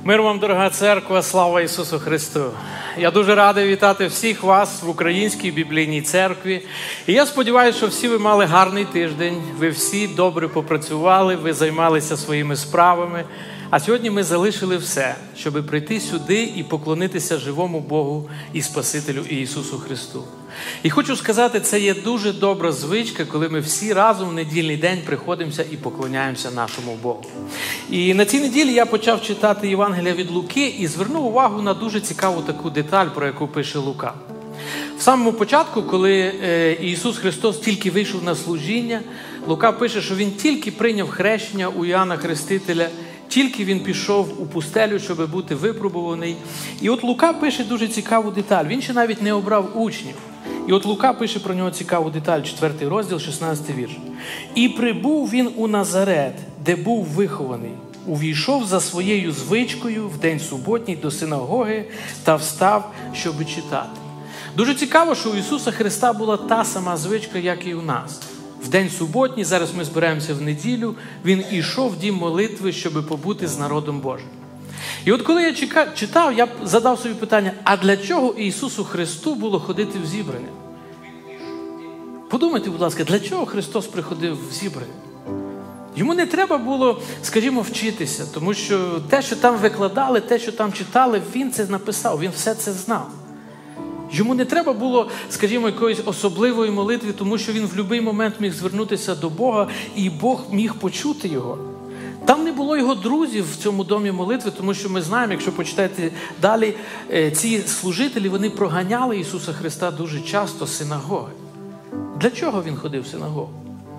Мир вам, дорога церква, слава Ісусу Христу! Я дуже радий вітати всіх вас в Українській біблійній церкві. І я сподіваюся, що всі ви мали гарний тиждень, ви всі добре попрацювали, ви займалися своїми справами. А сьогодні ми залишили все, щоб прийти сюди і поклонитися живому Богу і Спасителю Ісусу Христу. І хочу сказати, це є дуже добра звичка, коли ми всі разом в недільний день приходимося і поклоняємося нашому Богу. І на цій неділі я почав читати Євангелія від Луки і звернув увагу на дуже цікаву таку деталь, про яку пише Лука. В самому початку, коли Ісус Христос тільки вийшов на служіння, Лука пише, що Він тільки прийняв хрещення у Іоанна Хрестителя, тільки він пішов у пустелю, щоб бути випробуваний. І от Лука пише дуже цікаву деталь. Він ще навіть не обрав учнів. І от Лука пише про нього цікаву деталь, 4 розділ, 16 вірш. «І прибув він у Назарет, де був вихований. Увійшов за своєю звичкою в день суботній до синагоги та встав, щоби читати». Дуже цікаво, що у Ісуса Христа була та сама звичка, як і у нас. В день суботній, зараз ми збираємося в неділю, Він ішов в дім молитви, щоб побути з народом Божим. І от коли я читав, я задав собі питання, а для чого Ісусу Христу було ходити в зібрання? Подумайте, будь ласка, для чого Христос приходив в зібрання? Йому не треба було, скажімо, вчитися, тому що те, що там викладали, те, що там читали, Він це написав, Він все це знав. Йому не треба було, скажімо, якоїсь особливої молитви, тому що він в будь-який момент міг звернутися до Бога, і Бог міг почути його. Там не було його друзів в цьому домі молитви, тому що ми знаємо, якщо почитаєте далі, ці служителі, вони проганяли Ісуса Христа дуже часто з синагоги. Для чого Він ходив в синагогу?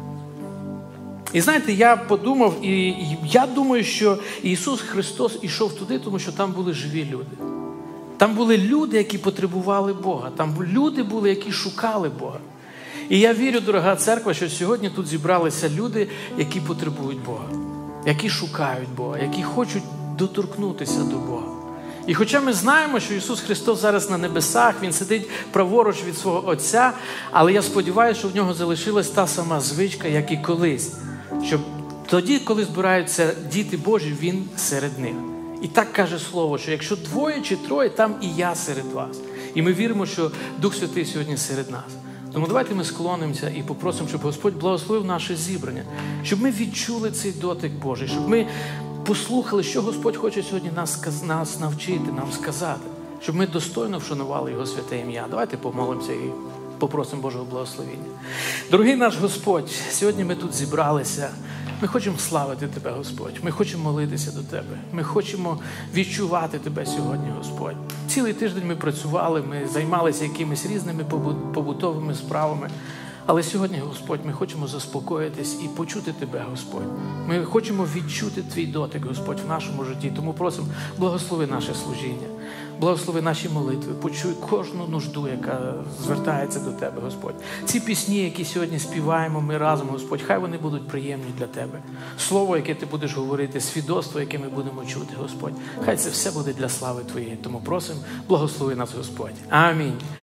І знаєте, я подумав, і я думаю, що Ісус Христос ішов туди, тому що там були живі люди. Там були люди, які потребували Бога. Там люди були, які шукали Бога. І я вірю, дорога церква, що сьогодні тут зібралися люди, які потребують Бога. Які шукають Бога, які хочуть доторкнутися до Бога. І хоча ми знаємо, що Ісус Христос зараз на небесах, Він сидить праворуч від свого Отця, але я сподіваюся, що в нього залишилась та сама звичка, як і колись. Щоб тоді, коли збираються діти Божі, Він серед них. І так каже Слово, що якщо 2 чи 3, там і я серед вас. І ми віримо, що Дух Святий сьогодні серед нас. Тому давайте ми склонимося і попросимо, щоб Господь благословив наше зібрання, щоб ми відчули цей дотик Божий, щоб ми послухали, що Господь хоче сьогодні нас навчити, нам сказати, щоб ми достойно вшанували Його святе ім'я. Давайте помолимося і попросимо Божого благословення. Дорогий наш Господь, сьогодні ми тут зібралися. Ми хочемо славити Тебе, Господь. Ми хочемо молитися до Тебе. Ми хочемо відчувати Тебе сьогодні, Господь. Цілий тиждень ми працювали, ми займалися якимись різними побутовими справами. Але сьогодні, Господь, ми хочемо заспокоїтись і почути Тебе, Господь. Ми хочемо відчути Твій дотик, Господь, в нашому житті. Тому просимо, благослови наше служіння, благослови наші молитви, почуй кожну нужду, яка звертається до Тебе, Господь. Ці пісні, які сьогодні співаємо ми разом, Господь, хай вони будуть приємні для Тебе. Слово, яке Ти будеш говорити, свідоцтво, яке ми будемо чути, Господь. Хай це все буде для слави Твоєї. Тому просимо, благослови нас, Господь. Амінь.